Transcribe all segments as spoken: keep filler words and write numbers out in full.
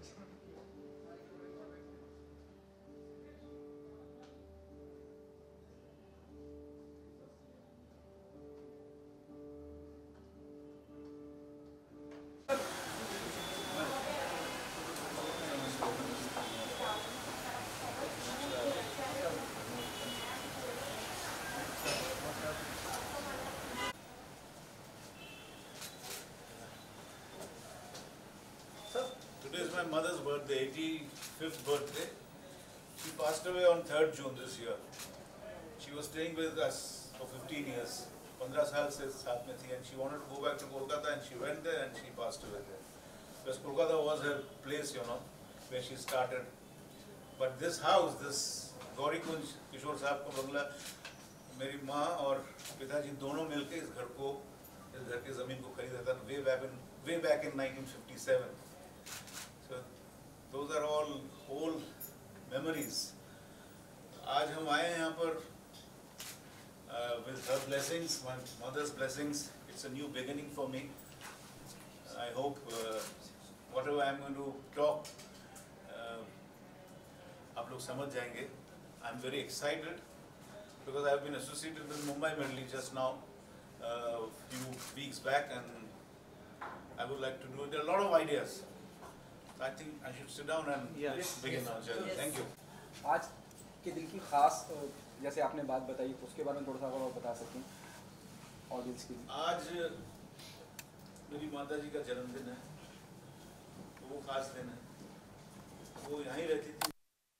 Today is my mother's birthday, eighty-fifth birthday. She passed away on third June this year. She was staying with us for fifteen years. पंद्रह साल से साथ में थी, and she wanted to go back to Kolkata, and she went there and she passed away there. Because Kolkata was her place, you know, where she started. But this house, this Gauri कुंज किशोर साहब का बंगला, मेरी माँ और पिताजी दोनों मिलके इस घर को, इस घर की ज़मीन को खरीदा था way back in way back in nineteen fifty-seven. So those are all old memories. आज हम आए हैं यहाँ पर uh, with her blessings, my mother's blessings. It's a new beginning for me. I hope uh, whatever I'm going to talk, uh, आप लोग समझ जाएंगे. I'm very excited because I've been associated with Mumbai Medley just now, a uh, few weeks back, and I would like to do it. There are a lot of ideas. I think I should sit down and yeah. let's begin yes. our journey. Yes. Thank you. आज के दिन की खास जैसे आपने बात बताई तो उसके बारे में थोड़ा सा और बता सकें ऑडियंस के लिए। आज मेरी माता जी का जन्मदिन है, तो वो खास दिन है. वो यहाँ ही रहती थी.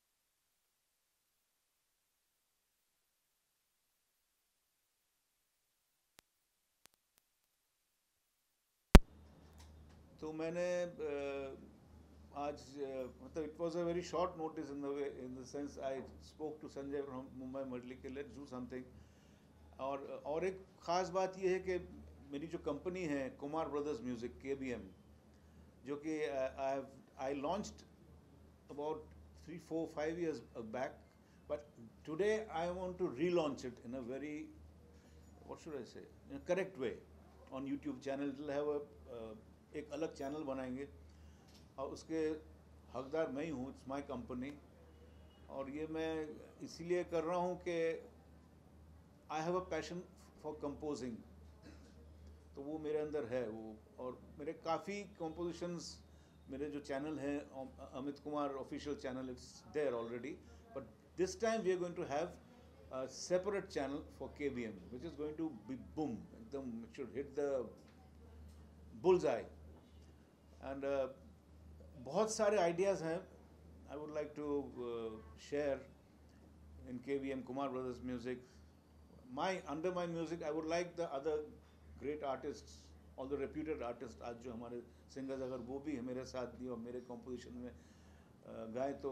तो मैंने आज मतलब it was a very short notice in the way in the sense I spoke to Sanjay from Mumbai medley के लेट्स डू समथिंग. और और एक ख़ास बात ये है कि मेरी जो कंपनी है Kumar brothers music K B M, जो कि I have I launched about three four five years back, but today I want to relaunch it in a very what should I say in a correct way on YouTube channel. It will have a एक अलग channel बनाएंगे और उसके हकदार मैं ही हूँ. It's my company. और ये मैं इसीलिए कर रहा हूँ कि I have a passion for composing, तो वो मेरे अंदर है वो. और मेरे काफ़ी कंपोजिशंस मेरे जो चैनल हैं Amit Kumar official channel, it's there already, but this time we are going to have separate channel for K B M which is going to be boom एकदम. It should hit the bullseye. And uh, बहुत सारे ideas हैं. I would like to uh, share in K V M Kumar Brothers Music. My under my music, I would like the other great artists, all the reputed artists आज जो हमारे singers अगर वो भी मेरे साथ दिए और मेरे composition में uh, गाए तो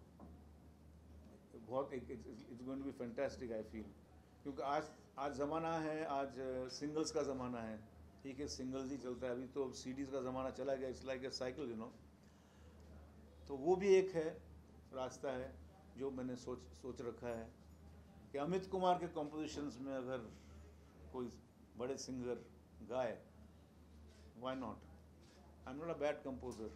बहुत एक it's going to be fantastic I feel. क्योंकि आज आज ज़माना है, आज singles का ज़माना है. ठीक है, सिंगल्स ही चलता है. अभी तो सीडीज़ का ज़माना चला गया. It's like a cycle, you know. तो वो भी एक है रास्ता है जो मैंने सोच सोच रखा है कि अमित कुमार के कॉम्पोजिशंस में अगर कोई बड़े सिंगर गाए, why not. I am not a bad composer.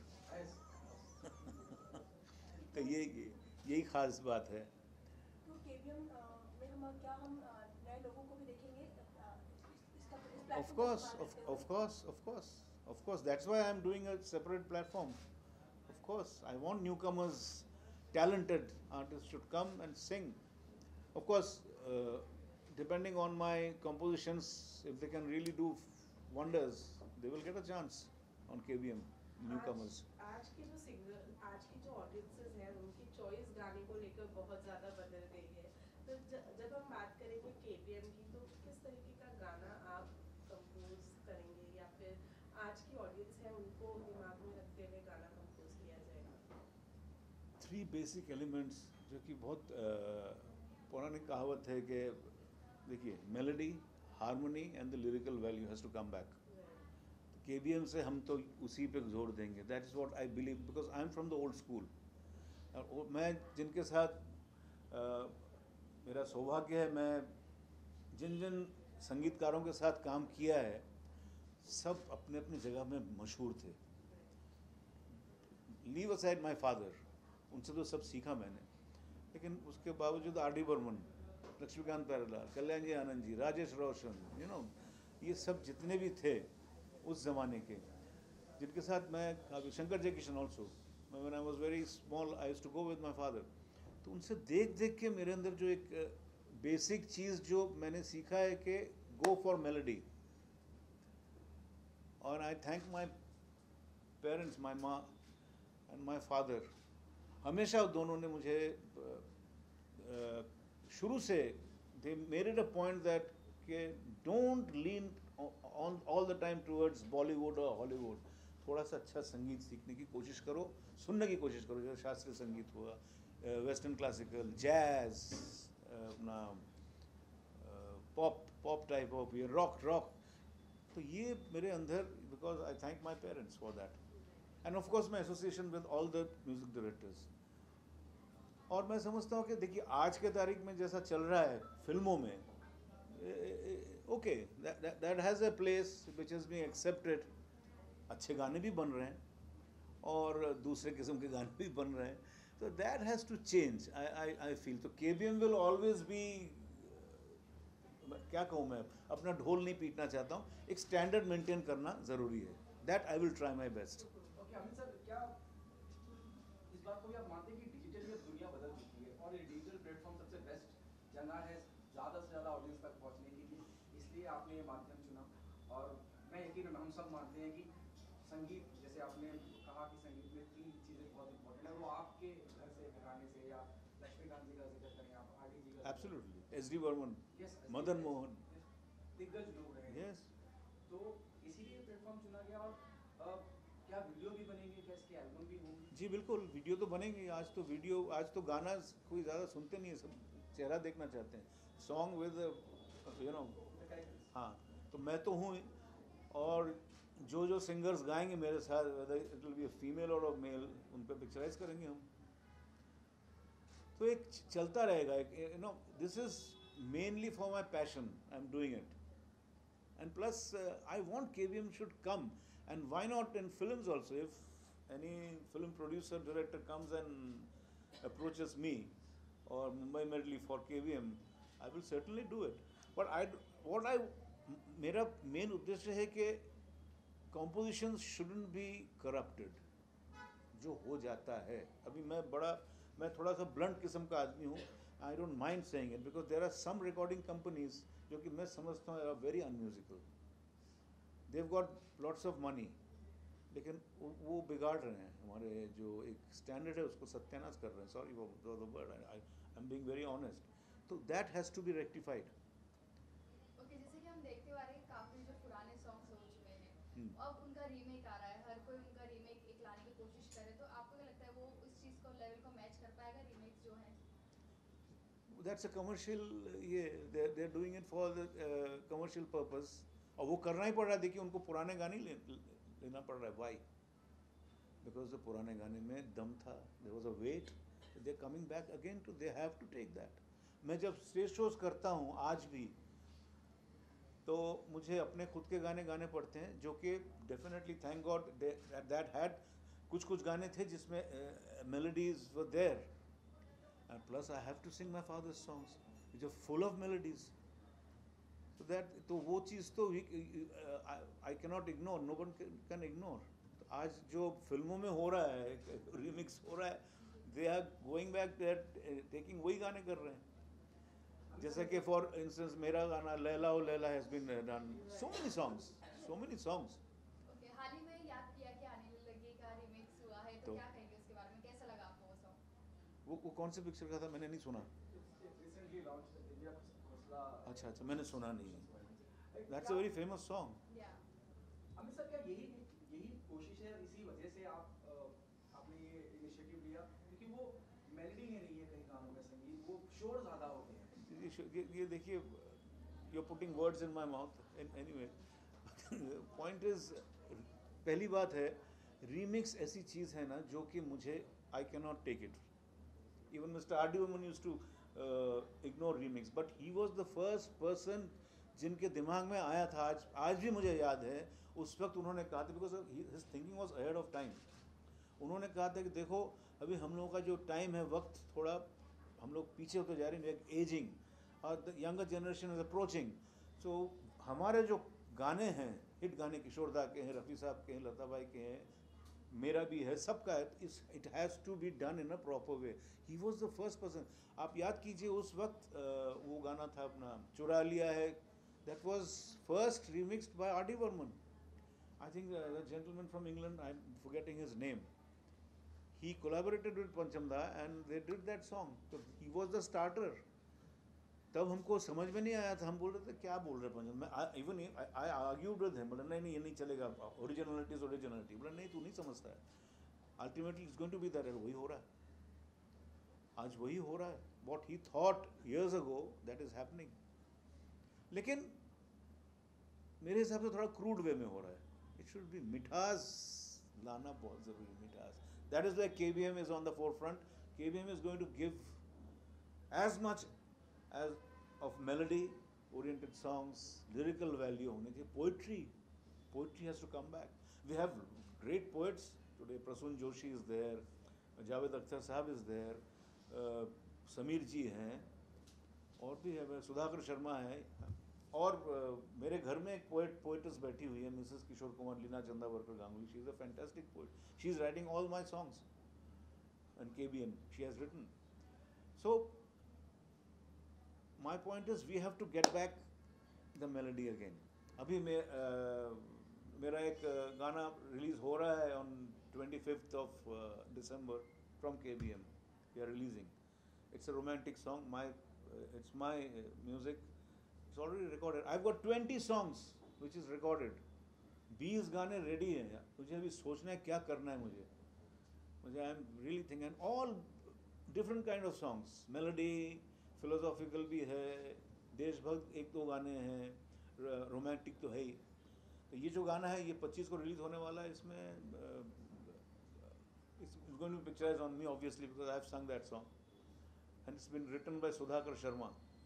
तो ये यही ख़ास बात है. तो केवीएम में हम क्या हम नए लोगों को भी देखेंगे? Of course, of, of course, of course, of course. That's why I'm doing a separate platform. Of course, I want newcomers, talented artists should come and sing. Of course, uh, depending on my compositions, if they can really do wonders, they will get a chance on K B M, newcomers. आज, आज के जो singer, आज की जो audiences हैं, उनकी choice गाने को लेकर बहुत ज़्यादा बदल गई है. तो जब हम बात करेंगे K B M की, तो किस तरीके का गाना आप कंपोज करेंगे या फिर आज की ऑडियंस है उनको दिमाग में रखते हुए गाना कंपोज किया जाएगा? थ्री बेसिक एलिमेंट्स जो कि बहुत पौराणिक कहावत है कि देखिए melody, harmony and the lyrical value has to come back. K B M से हम तो उसी पे जोर देंगे. That is what I believe because I am from the old school. और मैं जिनके साथ uh, मेरा सौभाग्य है, मैं जिन जिन संगीतकारों के साथ काम किया है सब अपने अपनी जगह में मशहूर थे. लीव असाइड माय फादर, उनसे तो सब सीखा मैंने, लेकिन उसके बावजूद R D Burman, Laxmikant Pyarelal, Kalyan ji Anand ji, Rajesh Roshan, you know, ये सब जितने भी थे उस ज़माने के, जिनके साथ मैं काफ़ी, Shankar Jaikishan also, when I was very small I used to go with my father, तो उनसे देख देख के मेरे अंदर जो एक बेसिक चीज़ जो मैंने सीखा है कि गो फॉर मेलोडी। और I thank my parents, my माँ एंड माय फादर, हमेशा दोनों ने मुझे uh, शुरू से they made it a point that के don't lean on all the time towards Bollywood और हॉलीवुड, थोड़ा सा अच्छा संगीत सीखने की कोशिश करो, सुनने की कोशिश करो, जैसे शास्त्रीय संगीत हुआ, वेस्टर्न क्लासिकल, जैज, अपना पॉप पॉप टाइप ऑफ, ये रॉक रॉक तो ये मेरे अंदर, because I thank my parents for that, and of course my association with all the music directors. और मैं समझता हूँ कि देखिए आज के तारीख में जैसा चल रहा है फिल्मों में, okay that has a place which is being accepted, अच्छे गाने भी बन रहे हैं और दूसरे किस्म के गाने भी बन रहे हैं, तो that has to change, I I I feel. तो K B M will always be, क्या कहूँ मैं, अपना ढोल नहीं पीटना चाहता हूँ, एक स्टैंडर्ड मेंटेन करना ज़रूरी है, that I will try my best. Okay Amit sir, क्या इस बात को भी आप मानते हैं कि डिजिटल में दुनिया बदल चुकी है और ये डिजिटल प्लेटफॉर्म सबसे बेस्ट जगह है ज़्यादा से ज़्यादा ऑडियंस तक पहुँचने की, इसलिए आपने ये माध्यम चुना? और मैं यकीन हम सब मानते हैं कि संगीत, जैसे आपने कहा कि संगीत में तीन चीज़ें बहुत इंपॉर्टेंट है, वो आपके घर से गाने से, या लक्ष्मीकांत जी का जिक्र करें आप, आर डी जी का, absolutely, S D Burman, Madan Mohan, दिग्गज लोग रहे हैं, यस, तो इसीलिए प्लेटफॉर्म चुना गया। और अ, क्या वीडियो भी बनेंगे, क्या इसके एल्बम भी होंगे? जी बिल्कुल, वीडियो तो बनेंगे। आज तो वीडियो, आज तो गाना कोई ज़्यादा सुनते नहीं है, सब चेहरा देखना चाहते हैं, सॉन्ग विद यू नो, हाँ, तो मैं तो हूँ, और जो जो सिंगर्स गाएंगे मेरे साथ, whether it will be a female और अ मेल, उन पर पिक्चराइज करेंगे हम, तो एक चलता रहेगा, एक you know, this is mainly for my passion, I am doing it, and plus uh, I want K B M should come, and why not in films also, if any film producer director comes and approaches me or Mumbai Medley for K B M, I will certainly do it, but I what I मेरा main उद्देश्य है कि compositions shouldn't be corrupted, जो हो जाता है, अभी मैं बड़ा, मैं थोड़ा सा ब्लंट किस्म का आदमी हूँ, I don't mind saying it, because there are some recording companies जो कि मैं समझता हूँ very unmusical, they've got lots of money, लेकिन वो बिगाड़ रहे हैं हमारे जो एक स्टैंडर्ड है उसको सत्यानाश कर रहे हैं, sorry for the word, I am being very honest, तो that has to be rectified. Okay, जैसे कि हम देखते आ रहे हैं काफी जो पुराने सॉन्ग्स हो चुके हैं, अब उनका रीमेक आ रहा है, हर कोई उनका रीमेक एक लाने की कोशिश करे, तो आपको क्या लगता है वो उस चीज को, लेवल को मैच कर पाएगा रीमेक्स जो है? दैट्स अ कमर्शियल, ये they they are doing it for the commercial purpose, और वो करना ही पड़ रहा है। देखिए उनको पुराने गाने ले, लेना पड़ रहा है, वाई? बिकॉज द पुराने गाने में दम था, there was a weight, they are coming back again to, they have to take that. मैं जब स्टेज शोज करता हूँ आज भी, तो मुझे अपने खुद के गाने गाने पड़ते हैं, जो कि definitely thank God that had, कुछ कुछ गाने थे जिसमें melodies were there, and plus I have to sing my father's songs which are full of melodies, so that तो वो चीज़ तो I cannot ignore, no one can, can ignore। तो आज जो फिल्मों में हो रहा है, रिमिक्स हो रहा है, they are going back, they are taking वही गाने कर रहे हैं, जैसे कि फॉर इंस्टेंस मेरा गाना Laila O Laila has been done, so many songs, so many songs. Okay, हाल ही में याद किया कि आने लगे का रीमेक्स हुआ है, तो तो क्या कहेंगे उसके बारे में, कैसा लगा आपको वो सॉन्ग? वो वो कौन से पिक्चर का था, मैंने नहीं सुना। Recently launch Divya Khosla. अच्छा अच्छा, मैंने सुना नहीं है, that's a very famous song. या अमित सर, क्या यही यही कोशिश है, इसी वजह से आप अ, आपने ये इनिशिएटिव लिया, क्योंकि वो मेलोडी नहीं रही है कई गानों में, संगीत वो शोर ज़्यादा हो गए हैं? ये ये ये देखिए, you are putting words in my mouth, anyway point is, पहली बात है, रीमिक्स ऐसी चीज़ है ना जो कि मुझे, I can not take it. Even mister R D Burman used to ignore remix, but he was the first person जिनके दिमाग में आया था, आज आज भी मुझे याद है, उस वक्त उन्होंने कहा था, because his thinking was ahead of time, उन्होंने कहा था कि देखो अभी हम लोगों का जो टाइम है, वक्त थोड़ा हम लोग पीछे होते जा रहे हैं, एजिंग, और the younger generation is approaching. So हमारे जो गाने हैं, हिट गाने, किशोरदा के हैं, रफ़ी साहब के हैं, लता भाई के हैं, मेरा भी है, सबका है, it has to be done in a proper way. He was the first person. आप याद कीजिए उस वक्त वो गाना था अपना चुरा लिया है, that was first remixed by R D Burman. I think uh, the gentleman from England, I'm forgetting his name, he collaborated with Pancham Da and they did that song. So he was the starter. तब हमको समझ में नहीं आया था, हम बोल रहे थे क्या बोल रहे पंचम। मैं even I argued with him, बोला नहीं नहीं ये नहीं चलेगा, ओरिजिनलिटी इज ओरिजिनलिटी। बोला नहीं तू नहीं समझता है, ultimately it's going to be that. वही हो रहा है, आज वही हो रहा है। What he thought years ago that is happening. लेकिन मेरे हिसाब से थोड़ा क्रूड वे में हो रहा है। इट शुड बी मिठास लाना बहुत जरूरी, मिठास। That is why KBM is on the forefront. KBM is going to give as much as of melody oriented songs, lyrical value hone chahiye, poetry poetry has to come back. We have great poets today. Prasun Joshi is there, Javed Akhtar sahab is there, uh, Sameer ji hain, और भी है, सुधाकर शर्मा है, और uh, मेरे घर में एक poet poets बैठी हुई है, Mrs Kishore Kumar Leena Chandavarkar Ganguly. She is a fantastic poet, she is writing all my songs and KBM she has written. So my point is we have to get back the melody again. अभी मैं uh, मेरा एक uh, गाना release हो रहा है on twenty-fifth of uh, December from K B M. We are releasing. It's a romantic song. My uh, it's my uh, music. It's already recorded. I've got twenty songs which is recorded. बीस गाने ready हैं। मुझे अभी सोचना है क्या करना है मुझे। मुझे I am really thinking all different kind of songs. Melody, philosophical भी है, देशभक्त एक दो गाने हैं, रोमांटिक तो है ही। तो ये जो गाना है ये पच्चीस को रिलीज होने वाला है। इसमें it's going to picturise on me obviously because I have sung that song and it's been written by Sudhakar Sharma.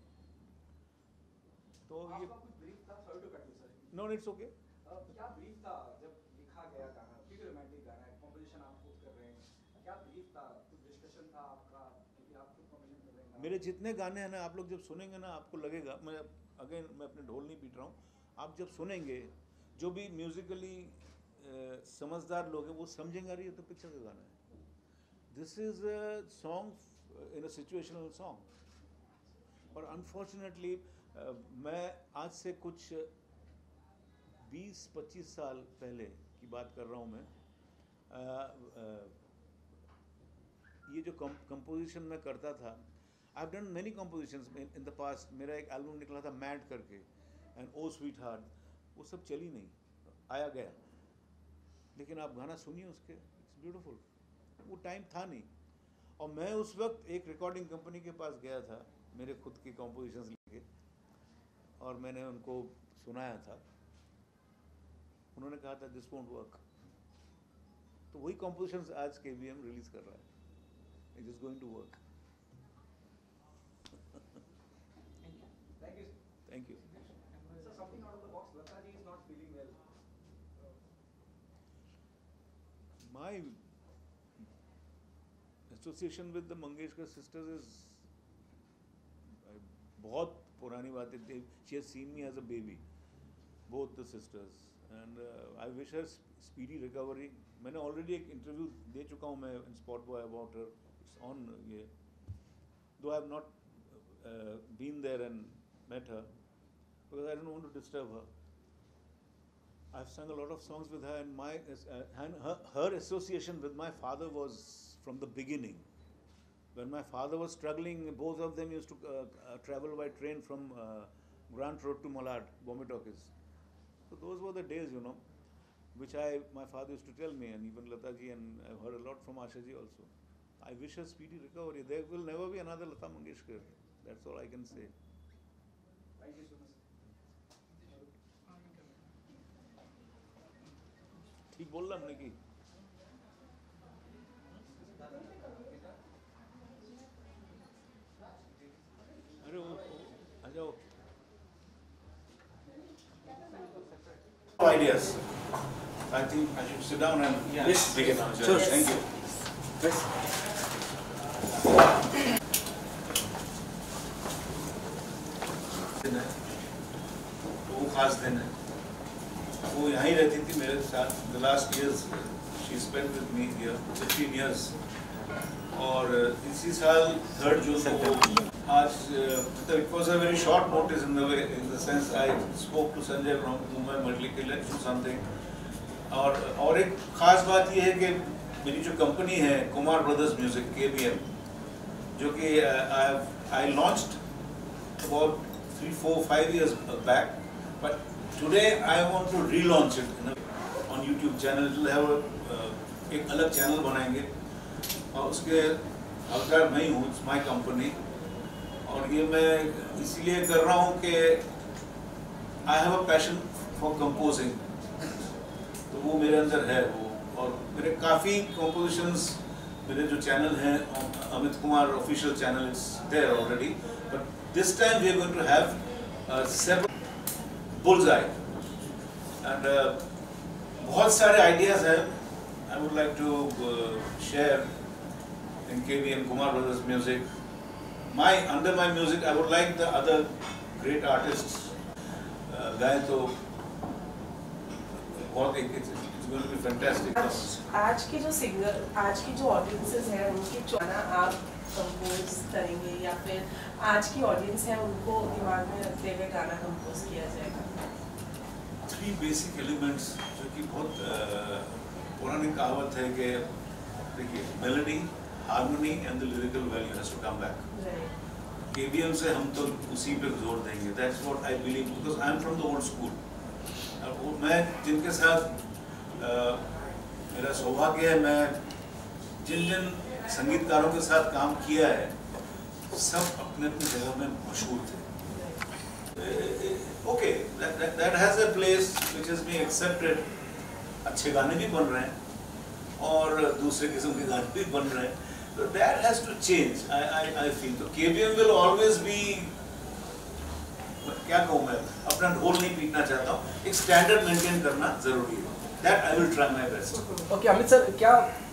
तो ये आपका कुछ ब्रीफ था, sorry to cut you sir. No it's okay. क्या ब्रीफ था जब लिखा गया गाना? क्योंकि रोमांटिक गाना है, कंपोजिशन आप खुद कर रहे हैं, क्या ब्रीफ था? कुछ डिस्कशन था आपका? क्योंकि आप खुद कंपोजिशन कर रहे हैं। मेरे जितने गाने हैं ना, आप लोग जब सुनेंगे ना आपको लगेगा, मैं अगेन मैं अपने ढोल नहीं पीट रहा हूँ, आप जब सुनेंगे जो भी म्यूजिकली समझदार लोग हैं वो समझेंगे अरे ये तो पिक्चर का गाना है। This is a song in a situational song. और अनफॉर्चुनेटली मैं आज से कुछ बीस पच्चीस साल पहले की बात कर रहा हूँ मैं। uh, uh, ये जो कंपोजिशन मैं करता था, I have done many compositions in the past. मेरा एक एल्बम निकला था मैड करके एंड ओ स्वीट हार्ट, वो सब चली नहीं, आया गया। लेकिन आप गाना सुनिए उसके, इट्स ब्यूटीफुल। वो टाइम था नहीं। और मैं उस वक्त एक रिकॉर्डिंग कंपनी के पास गया था मेरे खुद के कंपोजिशंस लेके, और मैंने उनको सुनाया था। उन्होंने कहा था दिस वोंट वर्क। तो वही कंपोजिशंस आज के बी एम रिलीज कर रहा है। It is going to work. Thank you. Thank you. So something out of the box. Lata ji is not feeling well. My association with the Mangeshkar sisters is बहुत पुरानी बात है। She has seen me as a baby, both the sisters, and uh, I wish her speedy recovery. मैंने already एक interview दे चुका हूँ मैं in Spot Boy about her. It's on ये, though I have not uh, been there and met her because I don't want to disturb her. I've sung a lot of songs with her, and my uh, and her, her association with my father was from the beginning. When my father was struggling, both of them used to uh, uh, travel by train from uh, Grant Road to Malad, Bombay Talkies. So those were the days, you know, which I my father used to tell me, and even Lata ji, and I've heard a lot from Asha ji also. I wish her speedy recovery. There will never be another Lata Mangeshkar. That's all I can say. Thank you so much. ठीक बोल रहा हमने की। अरे वो आ जाओ। Ideas. I think I should sit down and Yeah. yes, begin our journey. Sure. Thank you. Yes. दिन है, वो खास दिन है। वो यहाँ ही रहती थी मेरे साथ। The last years she spent with me here, fifteen years. और इसी साल थर्ड जून को आज मतलब it was a very short notice in the way in the sense I spoke to Sanjay from Mumbai Medley के let's do something. और और एक खास बात ये है कि मेरी जो कंपनी है Kumar brothers music K B M, जो कि I I launched about three, four, five years back, but today I want to relaunch it you know, on YouTube channel. It will have a uh, एक अलग channel बनाएंगे और उसके हकदार मैं ही हूँ, it's my company. और ये मैं इसीलिए कर रहा हूँ कि I have a passion for composing, तो वो मेरे अंदर है वो। और मेरे काफ़ी compositions मेरे जो चैनल हैं Amit Kumar official channel it's there already, but this time we are going to have uh, several bullseye and uh, बहुत सारे ideas हैं I would like to uh, share in K B M Kumar Brothers music. My under my music I would like the other great artists uh, गाएं तो बहुत एक it's going to be fantastic. आज, आज के जो singer आज की जो ऑडियंसेस हैं उनकी गाना आप कंपोज करेंगे या फिर आज की ऑडियंस है उनको दिमाग में रखते हुए गाना कंपोज किया जाएगा? Three basic elements जो कि बहुत uh, पुरानी कहावत है कि देखिए melody, harmony and the lyrical value has to come back. K B M से हम तो उसी पे जोर देंगे। That's what I believe because I am from the old school. और मैं जिनके साथ uh, मेरा सौभाग्य है, मैं जिन जिन संगीतकारों के साथ काम किया है सब अपने अपनी जगह में मशहूर थे। Okay that has a place which is being accepted. अच्छे गाने भी बन रहे हैं और दूसरे किस्म के गाने भी बन रहे हैं, तो that has to change. I I I feel तो K B M will always be, क्या कहूँ मैं, अपना ढोल नहीं पीटना चाहता हूँ, एक स्टैंडर्ड मेंटेन करना जरूरी है। That I will try my best. Okay Amit sir, क्या